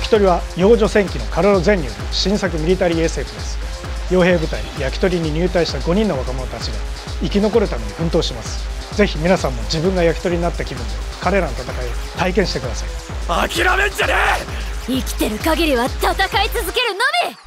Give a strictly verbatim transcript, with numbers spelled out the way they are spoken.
焼き鳥は幼女戦記のカルロ・ゼンによる新作ミリタリー エスエフ です。傭兵部隊焼き鳥に入隊したごにんの若者たちが生き残るために奮闘します。ぜひ皆さんも自分が焼き鳥になった気分で彼らの戦いを体験してください。 諦めんじゃねえ。 生きてる限りは戦い続けるのみ。